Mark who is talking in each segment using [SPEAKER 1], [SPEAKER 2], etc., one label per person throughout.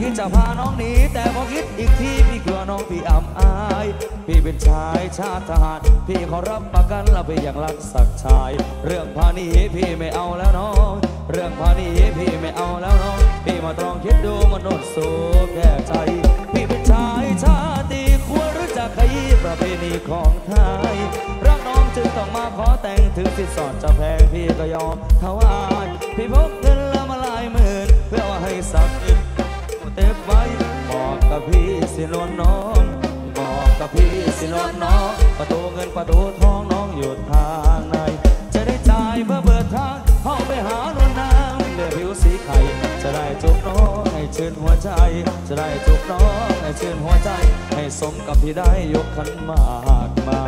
[SPEAKER 1] คิดจะพาน้องหนีแต่พอคิดอีกทีพี่กลัวน้องพี่อับอายพี่เป็นชายชาติทหารพี่ขอรับประกันและพี่อยากรักสักชายเรื่องพาหนีพี่ไม่เอาแล้วน้องเรื่องพาหนีพี่ไม่เอาแล้วน้องพี่มาตรองคิดดูมนุษย์สู้แก่ใจพี่เป็นชายชาติควรรู้จักขยี้ประเพณีของไทยรักน้องจึงต้องมาขอแต่งถึงสินสอดจะแพงพี่ก็ยอมถวายพี่พกเงินละมาหลายหมื่นเพื่อว่าให้สักนิดเต็บไว้บอกกับพี่สินวลน้องบอกกับพี่สินวลน้องประตูเงินประตูทองน้องอยู่ทางไหนจะได้จ่ายเพื่อเปิดทางเข้าไปหานวลนางเลือผิวสีไข่จะได้จุกน้องให้ชื่นหัวใจจะได้จุกน้องให้ชื่นหัวใจให้สมกับที่ได้ยกขันหมากมา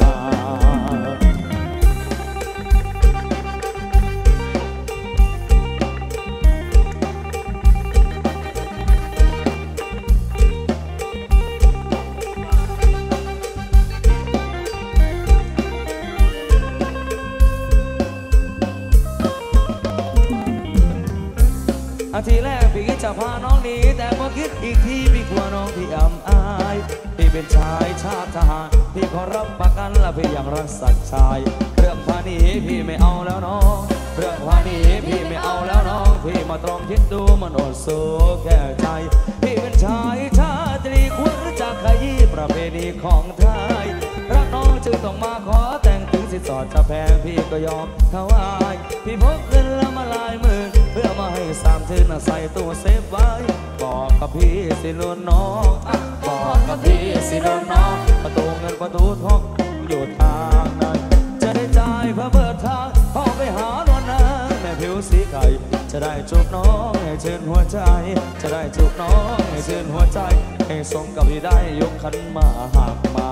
[SPEAKER 1] ทีแรกพี่จะพาน้องหนีแต่พอคิดอีกทีพี่กลัวน้องพี่อับอายพี่เป็นชายชาติทหารพี่ขอรับประกันและพี่ยังรักสักชายเรื่องพาหนีพี่ไม่เอาแล้วน้องเรื่องพาหนีพี่ไม่เอาแล้วน้องพี่มาตรองคิดดูมันอดสู้แก่ใจพี่เป็นชายชาติควรรู้จักขยี้ประเพณีของไทยรักน้องจึงต้องมาขอแต่งถึงสินสอดจะแพงพี่ก็ยอมถวายพี่พกเงินละมาหลายหมื่นเพื่อมาให้สามชื่นใส่ตู้เซฟไว้บอกกับพี่สินวลน้องบอกกับพี่สินวลน้องประตูเงินประตูทองอยู่ทางไหนจะได้จ่ายเพื่อเปิดทางเข้าไปหานวลนางแม่ผิวสีไก่จะได้จุกน้องให้ชื่นหัวใจจะได้จุกน้องให้ชื่นหัวใจให้สมกับที่ได้ยกขันหมากมา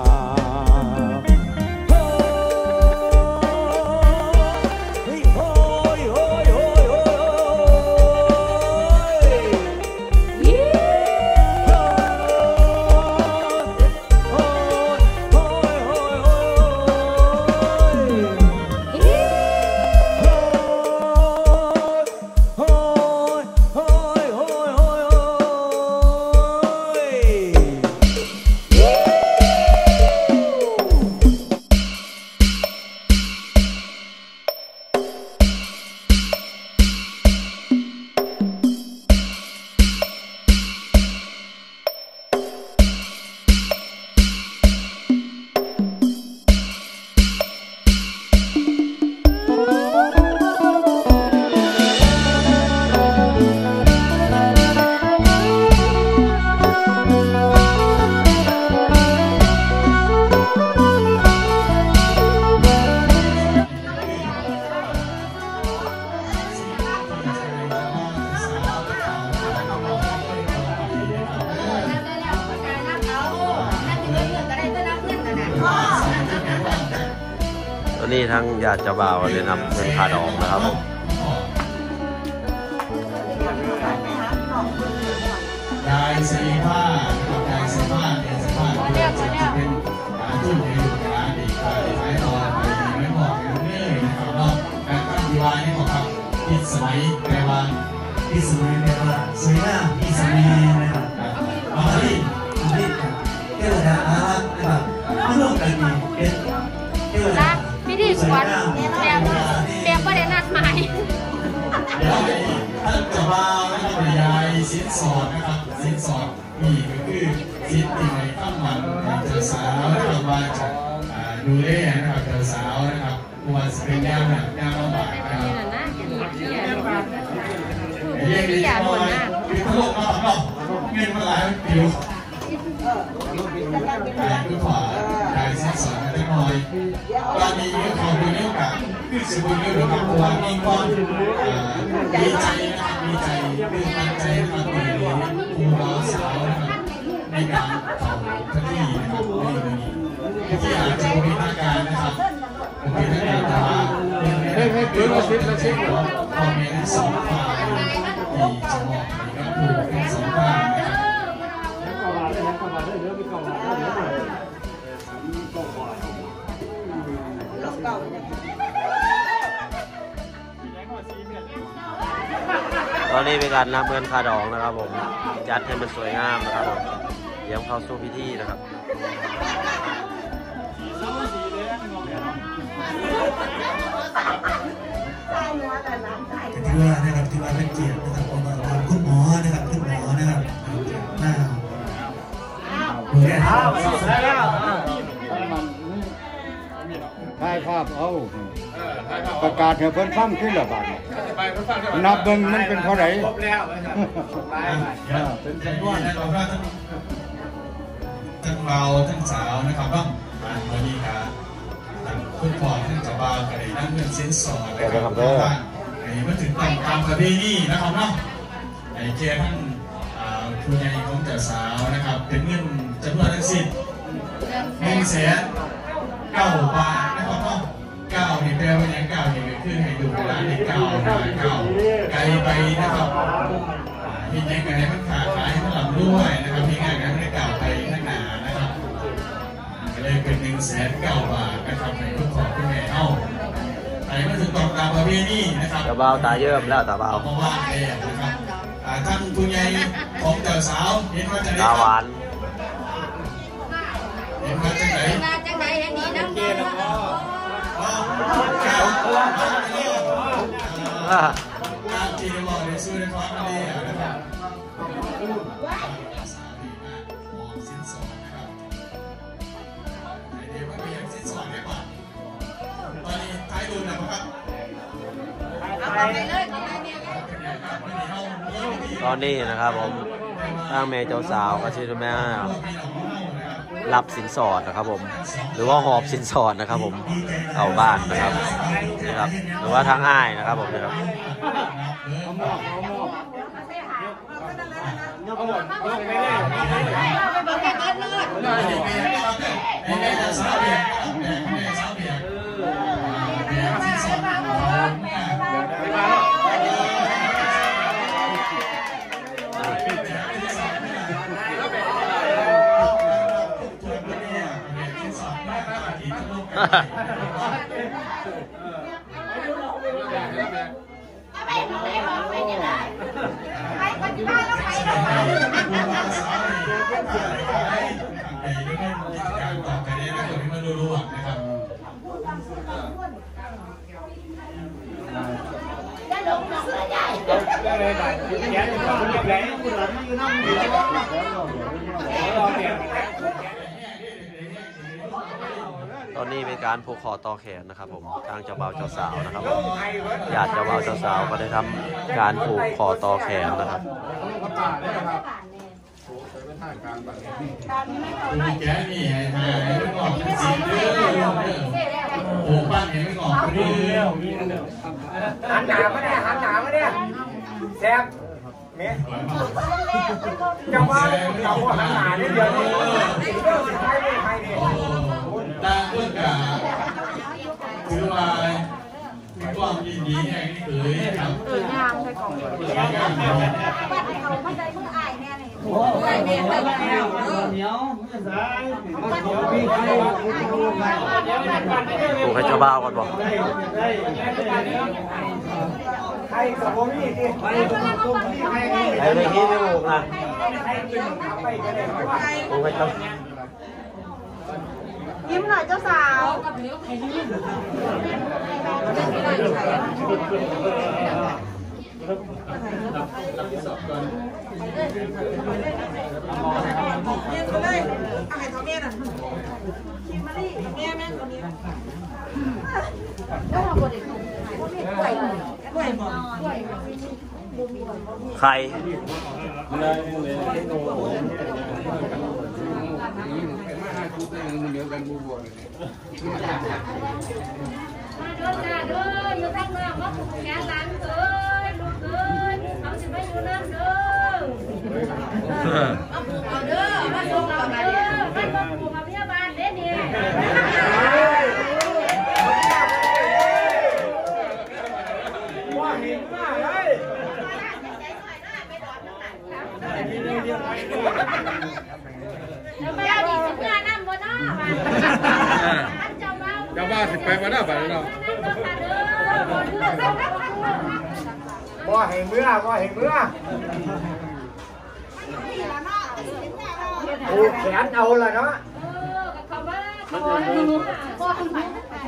[SPEAKER 2] นี่ทั้งญาติเจ้าบ่าวเลยนำเป็นคาดองนะครับผม
[SPEAKER 3] ยายสีผ้ายายสีผ้าเนี่ยสีผ้าเป็นตุ้นในลูกหลานดีกว่าขายต่อไปไม่บอกอย่างนี้นะครับเนาะการตั้งดีวายนี่บอกครับพิสมัยแปลว่าพิสมัยแปลว่าสวยงามพิสมัยนะครับมาที่เทวดาอารักษ์นะครับมาร่วมกันเป็นเทวดา
[SPEAKER 4] พิธีกรแบบประเด็นนัดหมาย
[SPEAKER 3] ท่านจะมาแล้วก็บรรยายสินสอดนะครับสินสอดนี่ก็คือสินที่ในข้ามวันเจ้าสาวนะครับว่าจะดูแลนะครับเจ้าสาวนะครับว่าจะเป็นแนวแบบแนวลำบากนะครับเรื่องนี้ก็คือโลกมาหรอกเงินมาหลายปีคือขอการสินสอดกันหน่อยตอนนี้ขอดูเรื่องกับคือสมุนไพรกับตัวมีความดีใจนะครับดีใจเป็นตั้งใจนะครับในครูบาสาวนะครับในการเข้าพิธีนะครับในที่อาจจะมีทางการนะครับมีทางการแต่ว่าให้เกิดเราเช็คพ่อแม่ทั้งสองฝ่ายที่จะมอบให้กับผู้ทั้งสองฝ่ายนะครับ
[SPEAKER 4] เ
[SPEAKER 2] ตอนนี้เป็นการนับเงินค่าดองนะครับผมจัดให้มันสวยงามนะครับผมเตรียมเข้าสู่พิธีนะครับ
[SPEAKER 3] ถือว่านะครับถือว่าเป็นเกียรตินะครับของคุณหมอนะครับคุณหมอนะครับหน้าดูแล
[SPEAKER 5] ถ่ายภาพเอาประกาศให้เพิ่นฟังขึ้นละบาดนับเบิ่งมันเป็นเท่าไหร่
[SPEAKER 3] เป็นจำนวนนะครับว่าทั้งเราทั้งสาวนะครับว่าวันนี้ครับคุณพ่อท่านจะบ่าวกันนั่งเงินสินสอดนะครับไอ้มาถึงตามประเพณีนะครับเนาะไอ้เจ้าท่านผู้ใหญ่ของเจ้าสาวนะครับเป็นเงินจำนวนทั้งสิ้น100,009 บาทนะครับเนาะ9นี่แปลว่าอย่าง9นี่ก็คือให้ดูเวลาใน9ไกลไปนะครับมีแง่กันให้มันขาดขายให้มันหลับด้วยนะครับมีงานกันให้เก่าไปข้างหน้านะครับก็เลยเป็น109 บาทนะครับในทุกของคุณแม่เอาไปมาถึงตอนตามประเพณีนะครับ
[SPEAKER 2] ตาเบาตาเยิ้มแล้วตาเบา
[SPEAKER 3] เพราะว่าแก่นะครับท่านผู้ใหญ่ของเจ้าสาวเห็นว่าจะได้
[SPEAKER 2] ตาหวาน
[SPEAKER 3] เห็นว่าจะไหน
[SPEAKER 4] มาจังไหนอันนี้น้ำเกลือ
[SPEAKER 3] การที่เราบอกในสู้ในความดีนะครับสินสอดนะครับเดี๋ยวมันมีสินสอดได้ป่ะตอนนี้ท้ายดูนะครับ
[SPEAKER 4] เอาไปเลย
[SPEAKER 2] ตอนนี้นะครับผมทางแม่เจ้าสาวก็ชื่อแม่รับสินสอดนะครับผมหรือว่าหอบสินสอดนะครับผมเอาบ้านนะครับนี่ครับหรือว่าทางอ้ายนะครับผมนะครับตอนนี้เป็นการผูกคอต่อแขนนะครับผมทางเจ้าบ่าวเจ้าสาวนะครับญาติเจ้าบ่าวเจ้าสาวก็ได้ทำการผูกคอต่อแขนนะครับ
[SPEAKER 3] แกนี่ให้ไม่ออกเป็นสีเลือดโอ้ปั้นเห็นไม่ออกเป็นเลือด
[SPEAKER 6] หันหนามาเนี่ยหันหนามาเนี่ยแซ่บเมียจะว่าหันหนาเนี่ยเดี๋ยวนี้เรื่องสุดท้ายไม่ใครเนี่ย
[SPEAKER 3] ตาเพื่อนกาถือว่าความยินดีแห่งนี้เอ๋ยครับ
[SPEAKER 4] งามใส่กล่อง
[SPEAKER 3] งามเลย
[SPEAKER 4] ว่าเขาไม่ได้มืออายแน่เลยโอ้ยเมียใส่เหนียว
[SPEAKER 2] ผูกให้เจ้าบ่าวก่อนบอก
[SPEAKER 6] ใครกับผมนี่ดิใครกับผมนี่ใคร
[SPEAKER 2] ไอ้เรื่องนี้ไม่ผูกนะผูกให้เจ้า
[SPEAKER 4] ยิ้มหน่อยเจ้าสาว
[SPEAKER 2] ใคร
[SPEAKER 4] เด้อจ้าเด้ออยู่ทางนอกมาผูกแขนหลังเอ้ยลูกเอ้ยเขาจะไม่อยู่น้ำเด้อมาผูกเอาเด้อมาผูกเอาเด้อมาผูกเอาพยาบาลเด้อเนี่ย
[SPEAKER 6] ว่าเห็นมากเลย
[SPEAKER 4] ไม่เอาดิเพื่อนนั่งบนน้อ
[SPEAKER 5] เจ้าบ้าสิไปมาได้ไปแล้ว
[SPEAKER 6] บ่ให้เมื่อโอ้แขนเอาละเนาะ
[SPEAKER 4] คำว่าขอให้รู้พ่อคุณ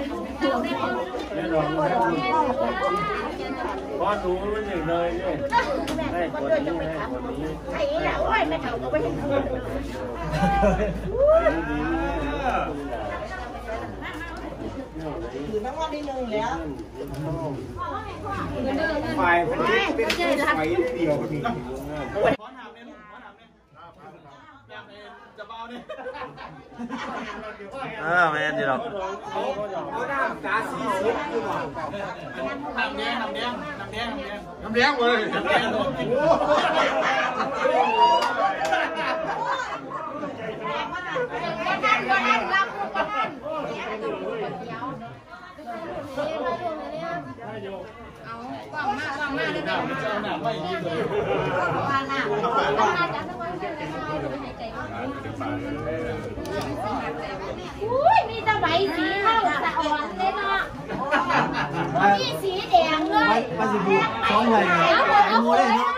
[SPEAKER 7] พ่อหนูมันอย่างเลยเนี่ยให้คนนี้ให้คนนี้
[SPEAKER 4] ไอ้เนี่ยโอ้ยไม่เท่าก็ไม่เห็น
[SPEAKER 6] ฝ่ายมันเป็นไฟเดียวนี่
[SPEAKER 2] แม่นดีหรอก
[SPEAKER 6] เขาหน้าตาสีสุดอยู่บ่น้ำแดงเลยน้ำแดง
[SPEAKER 4] อุ้ยมีตะไบสีเข้าสะอ่อนเลยเนาะมีสีแดงเลยมาสิบุซ้อมเลยเอาโมได้เนาะ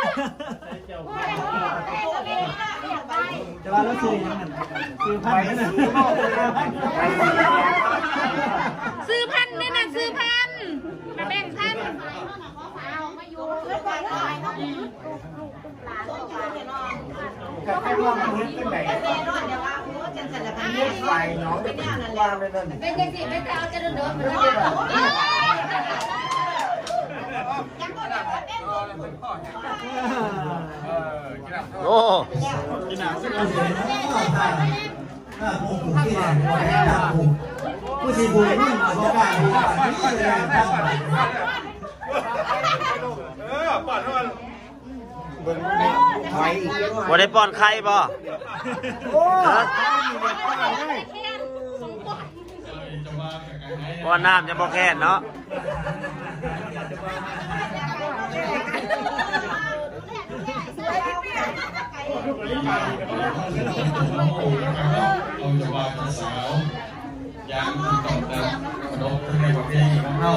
[SPEAKER 7] จะว่าแล้วซื้อยังไงซื้อพันนั่นน่ะ
[SPEAKER 4] ซื้อพันนี่นะซื้อพันมาแบ่งพันมาอยู่ด้วยกันเลย
[SPEAKER 6] ก็ให้ร่วมมือขึ้นไหนไฟน้องเป็นว่าไม่นั่น
[SPEAKER 4] เป็นยังสิไม่เจ้าจะโดนมัน
[SPEAKER 2] โอ้
[SPEAKER 7] ผู้ชีบุญนี่มาบอกว่า
[SPEAKER 2] บ่ได้ป้อนไข่บ่ป้อนน้ำจะบ่แค่นเนาะ
[SPEAKER 3] เอาจะวางสาวยางตอกดังดอกในประเภทของเฮา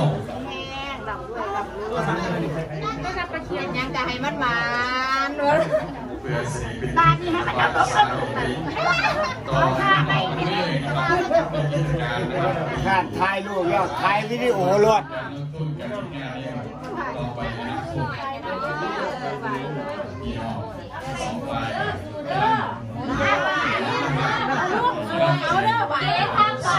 [SPEAKER 4] ก็จะไปเขียนยังจะให้มันมาเนอะ
[SPEAKER 3] เพื่อสิริเป็น
[SPEAKER 4] บ้านนี้ให้มันเอา
[SPEAKER 3] สาวต่อเอาไปเลยนะครับกิจการนะครับ
[SPEAKER 6] การถ่ายรูปแล้วถ่ายวิดีโอรถ
[SPEAKER 3] การลงทุนกับงานนี้ต่อไปนะครับมีห้อง2ฝ่าย
[SPEAKER 4] เอาเด้อไปทางก่อน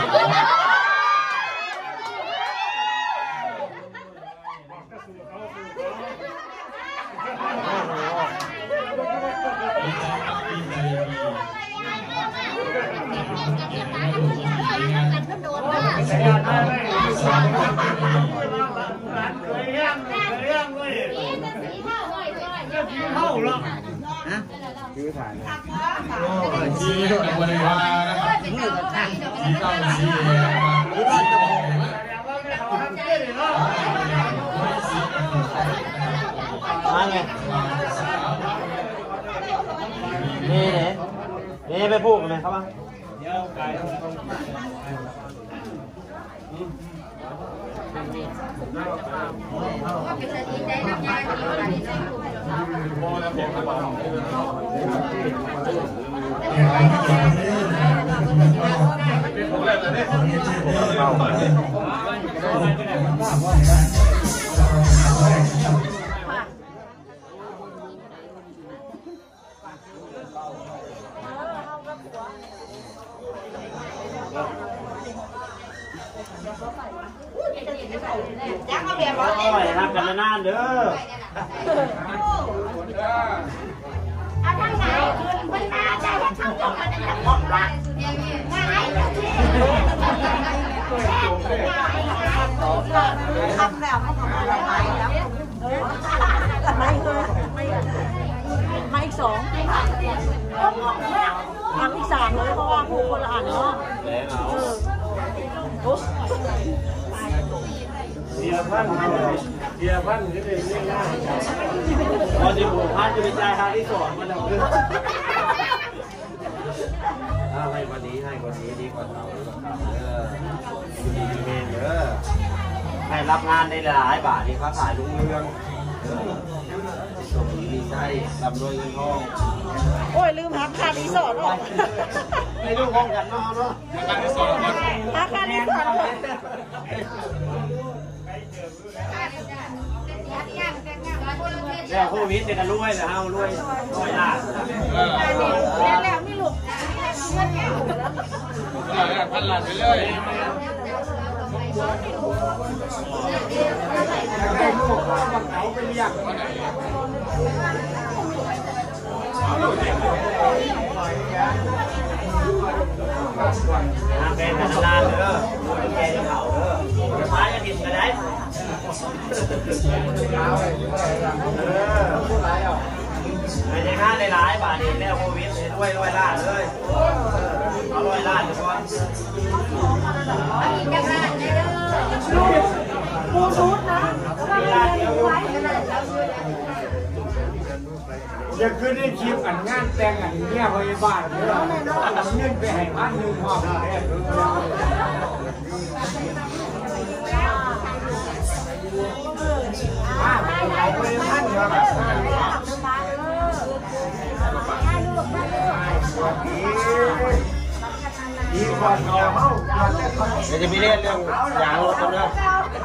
[SPEAKER 3] ชีวิตในวันวานะครับชีเต้าชีแดง
[SPEAKER 2] มาไงนี่ไปพูดกันไหมครับบ้างรับกันนานเด้อ
[SPEAKER 4] เอาทางไหนมันน่าจะให้ทางจบมันจะพบรักไหนทำแล้วไม่ทำอะไรใหม่แล้วไม่อีก2ทำอีก3เลยเพราะว่าผู้คนละอันเนาะ
[SPEAKER 7] เดียพันก็ได้เรื่องง่ายพอที่ผมพันจะเป็นใจทางที่สอนมาแล้วให้วันนี้ดีกว่าเราดีเมนเด้อให้รับงานได้หลายบาทนี่เขาถ่ายลุงเรือง
[SPEAKER 2] ใจลำรวยเงินทอง
[SPEAKER 8] โอ้ยลืมหักค่ารีสอร์ทออก
[SPEAKER 2] ไม่รู้ห้องกันเนาะเนาะ
[SPEAKER 8] หักค่ารีสอร์ทออก
[SPEAKER 7] แล้วโควิดเนี่ยกันรวยแต่เฮารวยล้าน
[SPEAKER 4] แล้วไม่หลุดเงินแก่
[SPEAKER 6] พันล้านไปเลย
[SPEAKER 8] ได้ลูกก็บังเขาไปเลี้ยง
[SPEAKER 7] เป็นกันล้านเด้อแกจะเผาเด้อมาจะกินกันได้ไม่ใช่ค่าหลายบาทเองแล้วโควิดด้วยล้านเลยเอา100 ล้านทุกคน
[SPEAKER 8] ปูชุดนะจะขึ้นได้คลิปงานแต่งเนี่ยพยาบาลเนี่ยเงินไปให้1,000พ่อเนี่ยเอาไปท่านเดียวดีกว่าเมา
[SPEAKER 2] เดี๋ยวจะมีเรื่องยางรถกันเนาะ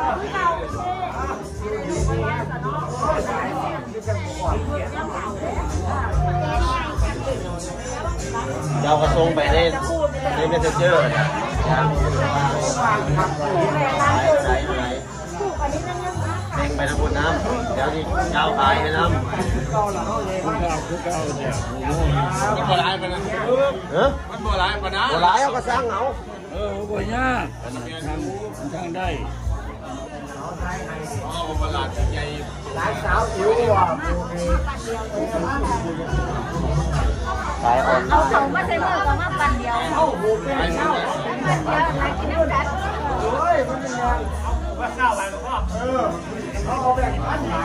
[SPEAKER 2] เรากระทรงไปในเมสเซนเจอร์เด้งไปทางบนน้ำเดี๋ยวที่ยาวขายไปน้ำ
[SPEAKER 6] มันโบราณไปนะมันโบราณไปนะ
[SPEAKER 2] โบราณเอาก็สร้างเอา
[SPEAKER 7] โบยากทางได้
[SPEAKER 6] โบราณใหญ่
[SPEAKER 8] ร้านสาวผิวอ่ะ
[SPEAKER 2] ขายอ่อน
[SPEAKER 4] เอาเขามาใส่เมื่อก็มาปั่นเดียวเอาหูเป็นเจ้าปั่นเดียวมากินน้ำดัด
[SPEAKER 8] เฮ้ยมันเป็นยังว่าเศร้าไปหลวงพ่อเอาแบ่งพันมา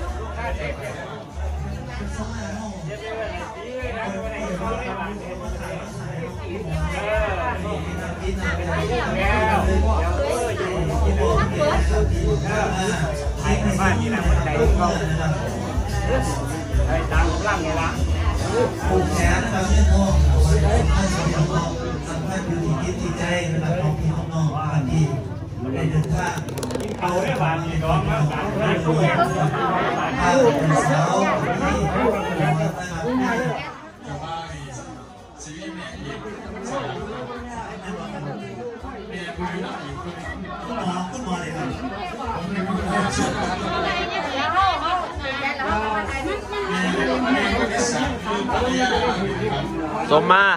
[SPEAKER 8] บ้านนี่แหละคนใจก็ให้ตามร่างไงวะผูกแขนนะครับเพื่อนน้องสัมภาษณ์อยู่ที่จิตใจนะครับน้องพี่น้องบ้านที่ได้เดินทางเขาได้บ้านนี่น้องมาสามคนคู่กันสาวคุณหมอเลยครับ
[SPEAKER 2] สมมา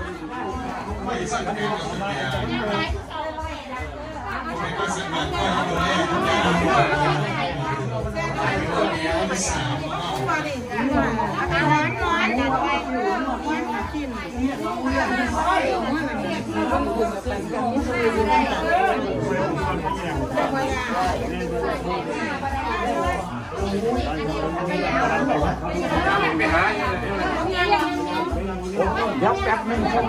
[SPEAKER 8] ยับแป๊บนึงครับ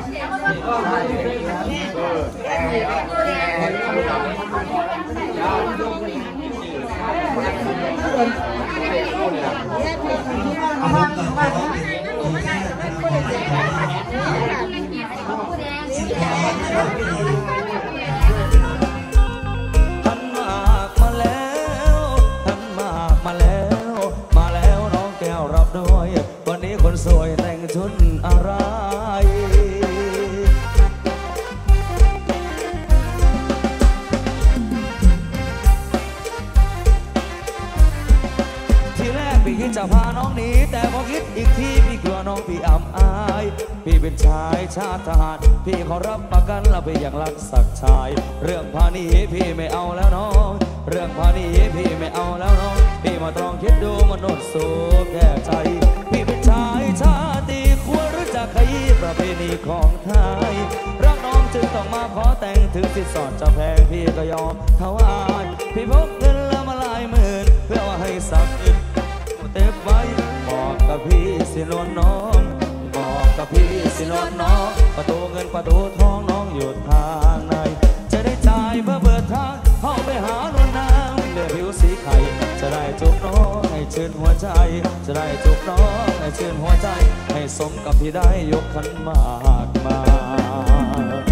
[SPEAKER 1] น้องแก้วรับด้วยวันนี้คนสวยแต่งชุดอะไรทีแรกพี่คิดจะพาน้องหนีแต่พอคิดอีกทีพี่กลัวน้องพี่อับอายพี่เป็นชายชาติทหารพี่ขอรับประกันและพี่อยากรักสักชายเรื่องพาหนีพี่ไม่เอาแล้วน้องเรื่องพาหนีพี่ไม่เอาแล้วน้องพี่มาตรองคิดดูมนุษย์สู้แก่ใจพี่เป็นชายชาติควรรู้จักขยี้ประเพณีของไทยรักน้องจึงต้องมาขอแต่งถึงสินสอดจะแพงพี่ก็ยอมถวายพี่พกเงินละมาหลายหมื่นเพื่อว่าให้สักอึดเต็บไว้บอกกับพี่สินวลน้องบอกกับพี่สินวลน้องประตูเงินประตูทองน้องอยู่ทางไหนจะได้จ่ายเพื่อเปิดทางเข้าไปหานวลนางเลือดผิวสีไข่จะได้จุกน้องให้ชื่นหัวใจใจจะได้จุกน้องให้ชื่นหัวใจให้สมกับที่ได้ยกขันหมากมา